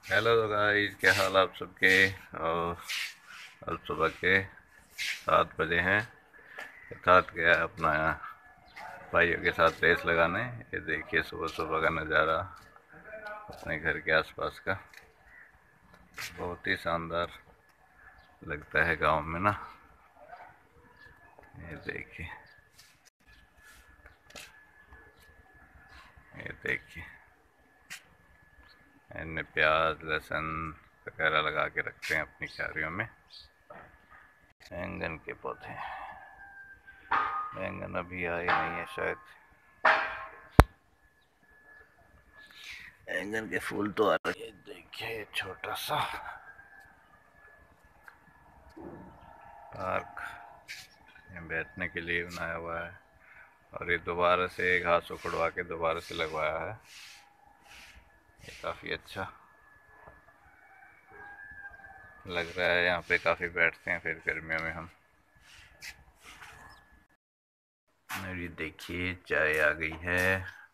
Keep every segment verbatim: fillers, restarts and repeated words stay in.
Hello guys, क्या हाल आप सबके। और अब सुबह के सात बजे हैं। साथ गया अपना भाइयों के साथ रेस लगाने। ये देखिए सुबह सुबह का नज़ारा अपने घर के आसपास का, बहुत ही शानदार लगता है गांव में ना। ये देखिए, ये देखिए, इनमें प्याज लहसुन वगैरह लगा के रखते हैं अपनी क्यारियों में। बैंगन के पौधे, बैंगन अभी आए नहीं है शायद। बैंगन के फूल तो आ रहे हैं। देखिए छोटा सा पार्क बैठने के लिए बनाया हुआ है, और ये दोबारा से घास उखड़वा के दोबारा से लगवाया है। ये काफ़ी अच्छा लग रहा है। यहाँ पे काफ़ी बैठते हैं फिर गर्मियों में हम। मेरी देखिए चाय आ गई है।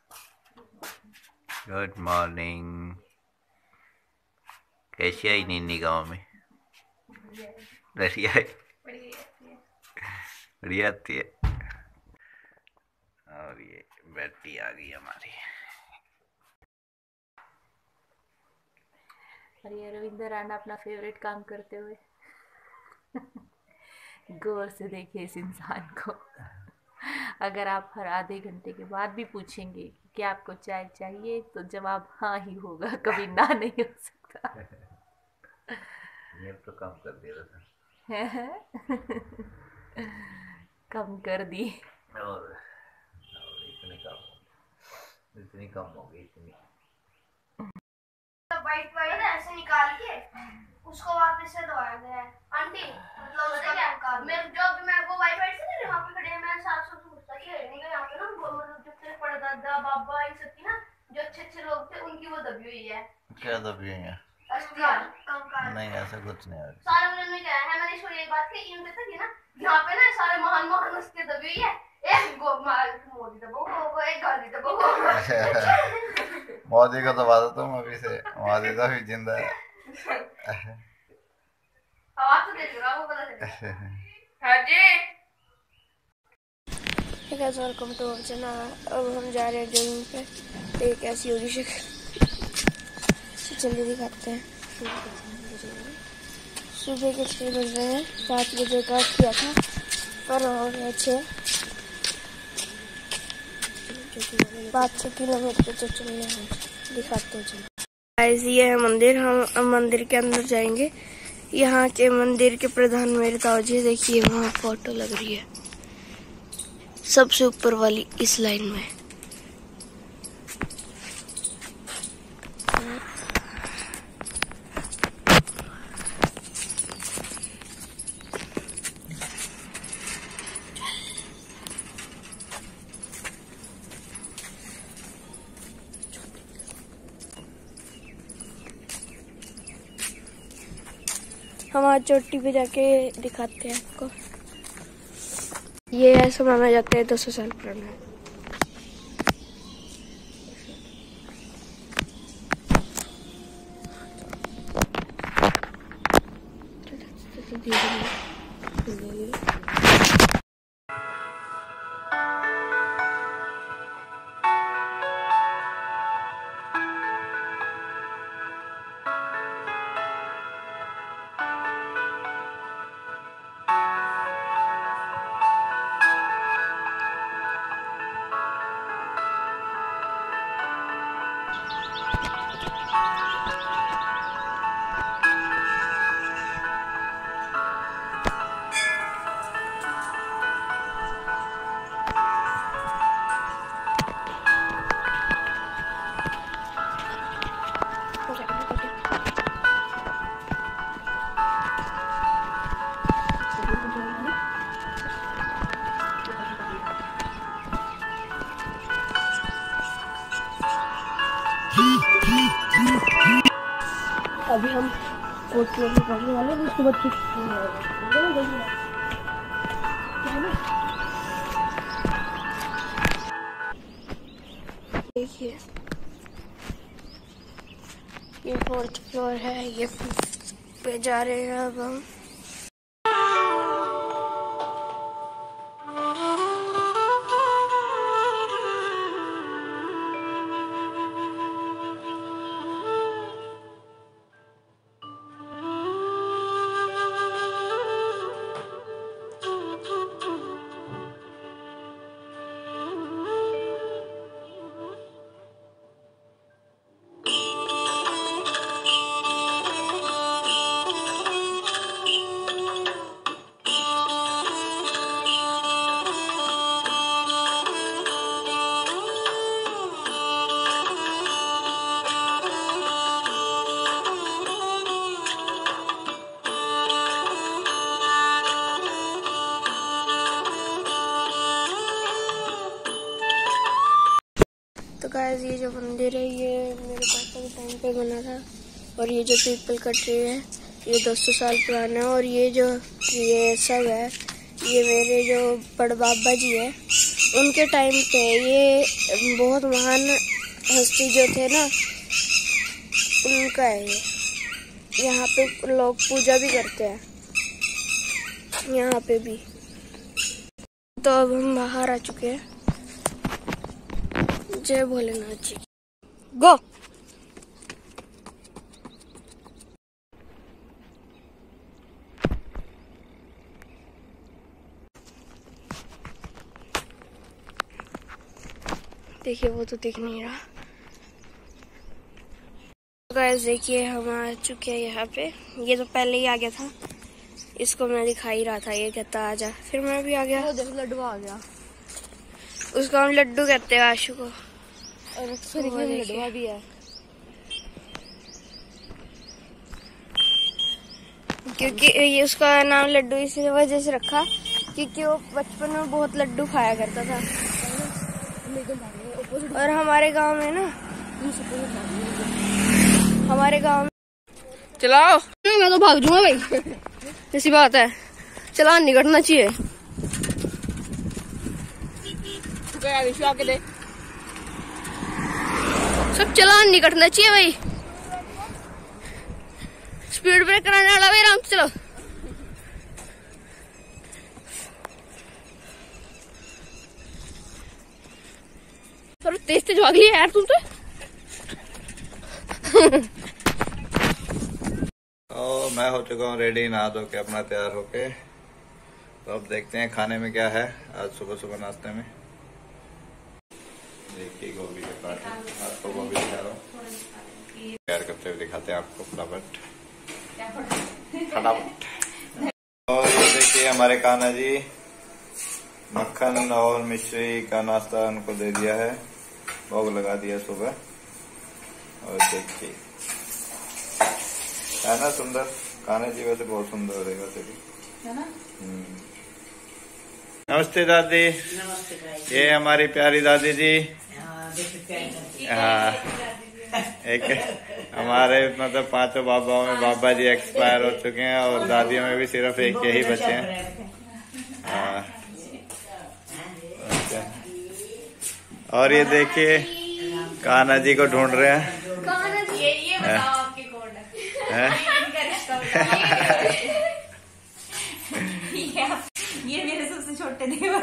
Good morning. कैसी आई नीनी गाँव में? बढ़िया है, बढ़िया आती है। और ये बेटी आ गई हमारी। और ये रविंदर राणा अपना फेवरेट काम करते हुए गौर से देखिए इस इंसान को। अगर आप हर आधे घंटे के बाद भी पूछेंगे कि क्या आपको चाय चाहिए, तो जवाब हाँ ही होगा, कभी ना नहीं हो सकता। ये तो कम कर दिया था। कम कर दी। और, और इतनी कम, इतनी कम हो गई इतनी। वाइट वाइट ऐसे निकाल के उसको वापस से दबाया गया है आंटी। मतलब उसका क्या मैं जो भी मैं वो वाइट वाइट से नहीं वहां पे खड़े हैं। मैं साफ साफ पूछता कि नहीं का यहाँ पे ना मतलब जब तेरे परदादा बाबा इन सब की ना जो अच्छे अच्छे लोग थे उनकी वो दबी हुई है। क्या दबी हुई है? कंकाल। नहीं ऐसा कुछ नहीं है। सारे उन्होंने क्या है, मैंने इसको एक बात की इन पे तक ना यहाँ पे ना सारे महान महान हस्ती दबी हुई है। एक गो मार मोदी दबो को एक गांधी दबो को। मोदी को दबा दो तुम अभी से, मोदी तो अभी जिंदा है। आवाज तो दे रहा वो पता चले। हाँ जी। Hey guys, welcome to our channel. अब हम जा रहे हैं जॉगिंग पे। एक ऐसी होगी शक्ल, जल्दी दिखाते हैं। सुबह के छः बज रहे हैं। पाँच बजे का किया था पर हो गया छः। पाँच छः किलोमीटर तो चल रहे हैं। दिखाते हैं चलो गाइस, ये है मंदिर। हम मंदिर के अंदर जाएंगे। यहाँ के मंदिर के प्रधान मेरे ताऊजी, देखिए वहाँ फोटो लग रही है सबसे ऊपर वाली इस लाइन में। हम आज चोटी पे जाके दिखाते हैं आपको। ये ऐसा माना जाता है दो सौ साल पुराना है। अभी हम कोटियों में पढ़ने वाले हैं। उसके बाद देखिए ये फोर्थ फ्लोर है, ये फिफ्थ पे जा रहे हैं अब हम। तो गाइस ये जो मंदिर है ये मेरे पापा के टाइम पे बना था, और ये जो पीपल कट रही है ये दो सौ साल पुराना है। और ये जो ये सब है ये मेरे जो बड़ बाबा जी है उनके टाइम पे, ये बहुत महान हस्ती जो थे ना उनका है ये। यहाँ पे लोग पूजा भी करते हैं यहाँ पे भी। तो अब हम बाहर आ चुके हैं। जय भोलेनाथ जी। गो। देखिए वो तो दिख नहीं रहा। गाइस देखिए हम आ चुके हैं यहाँ पे। ये तो पहले ही आ गया था, इसको मैं दिखा ही रहा था, ये कहता आजा, फिर मैं भी आ गया। वो देख लड्डू आ गया, उसको हम लड्डू कहते हैं आशु को। और लड्डुआ भी है क्योंकि ये उसका नाम लड्डू इस वजह से रखा क्योंकि वो बचपन में बहुत लड्डू खाया करता था। और हमारे गांव में ना हमारे गांव में चलाओ, मैं तो भाग जाऊंगा भाई। ऐसी बात है, चलान नहीं कटना चाहिए। आके दे, सब चलान नहीं कटना चाहिए भाई। स्पीड ब्रेक कराने वाला भाई, आराम से चलो। थोड़ा तेज तेज भाग लिया यार तुम तो। और मैं हो चुका हूँ रेडी, नहा धो के अपना तैयार होके। तो अब देखते हैं खाने में क्या है आज सुबह सुबह नाश्ते में। देखिए गोभी के पराठे, आपको गोभी दिखा रहा हूँ, तैयार करते हुए दिखाते हैं आपको फटाफट फटाफट। और ये देखिए हमारे कान्हा जी मक्खन और मिश्री का नाश्ता उनको दे दिया है, भोग लगा दिया सुबह। और देखिए है ना सुंदर, कान्हा जी वैसे बहुत सुंदर है वैसे भी, है ना। नमस्ते दादी। नमस्ते। ये हमारी प्यारी दादी जी। हाँ, एक हमारे मतलब पांचों बाबाओं में बाबा जी एक्सपायर हो चुके हैं और दादियों में भी सिर्फ एक यही बचे हैं। हाँ, और ये देखिए कान्हा जी को ढूंढ रहे हैं। ये ये बताओ आपके कौन है? ये मेरे सबसे छोटे देवर।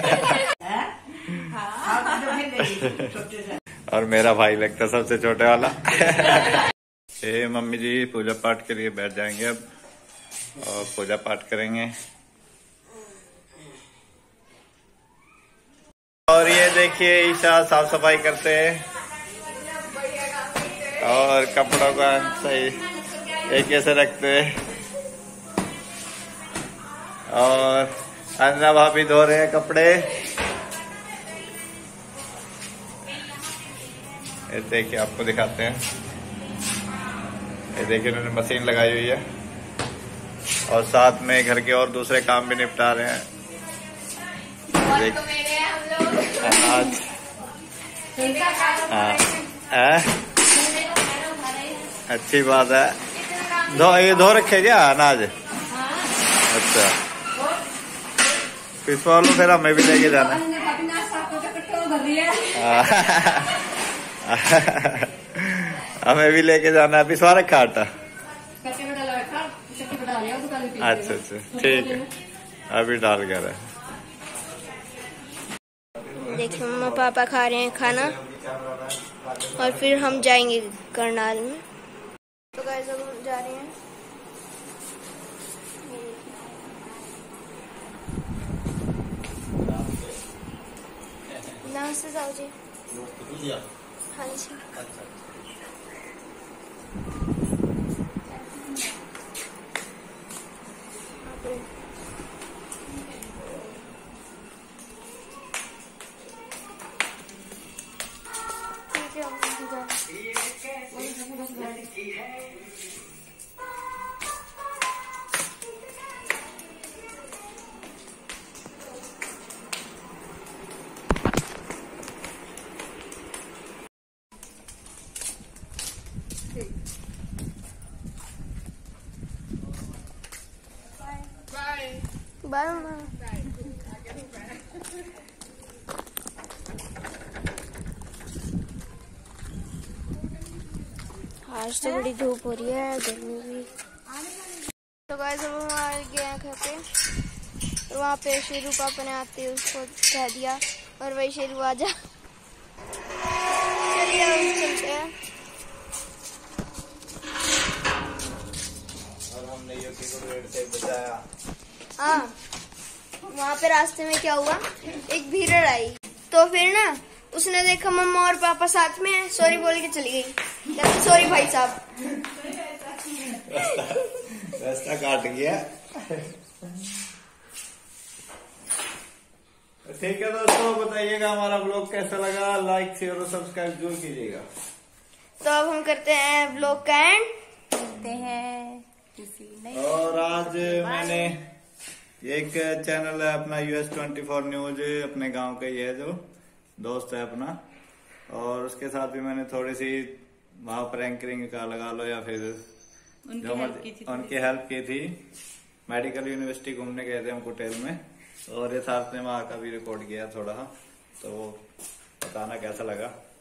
और मेरा भाई लगता सबसे छोटे वाला। ये मम्मी जी पूजा पाठ के लिए बैठ जाएंगे अब और पूजा पाठ करेंगे। और ये देखिए ईशा साफ सफाई करते हैं और कपड़ों का सही तरीके से रखते हैं। और अंजना भाभी धो रहे हैं कपड़े। ये देखिए आपको दिखाते हैं, ये देखिए उन्होंने मशीन लगाई हुई है और साथ में घर के और दूसरे काम भी निपटा रहे हैं। आज हाँ, अच्छी बात है। धो ये धो रखे क्या अनाज? अच्छा, पिछवा लो फिर हमें भी लेके जाना। हमें भी लेके जाना है अभी स्वारक खाट। अच्छा अच्छा ठीक है, अभी डाल कर है। देखिए मम्मा पापा खा रहे हैं खाना और फिर हम जाएंगे करनाल में। तो गाइस अब हम जा रहे हैं। नमस्ते साहू जी। हाँ जी। बाय मम्मा। आज तो बड़ी धूप हो रही है, गर्मी भी। तो गाइस हम आ गए हैं घर पे। तो वहाँ पे शेरू पापा ने आते उसको कह दिया और वही शेरू आ जा। चलिए हम चलते हैं। और हमने योगी को पेड़ से बचाया। हाँ, वहाँ पे रास्ते में क्या हुआ, एक भीड़ आई तो फिर ना उसने देखा मम्मा और पापा साथ में है, सॉरी बोल के चली गई। सॉरी भाई साहब, रास्ता काट गया। ठीक है दोस्तों, बताइएगा हमारा ब्लॉग कैसा लगा, लाइक शेयर और सब्सक्राइब जरूर कीजिएगा। तो अब हम करते हैं ब्लॉग का एंड। करते हैं किसी नई। और आज मैंने एक चैनल है अपना यूएस ट्वेंटी फोर न्यूज, अपने गांव का ही है, जो दोस्त है अपना, और उसके साथ भी मैंने थोड़ी सी वहां पर एंकरिंग का लगा लो या फिर उनकी हेल्प की थी उनकी हेल्प की थी। मेडिकल यूनिवर्सिटी घूमने गए थे हम होटल में, और ये साथ में वहां का भी रिकॉर्ड किया थोड़ा, तो बताना कैसा लगा।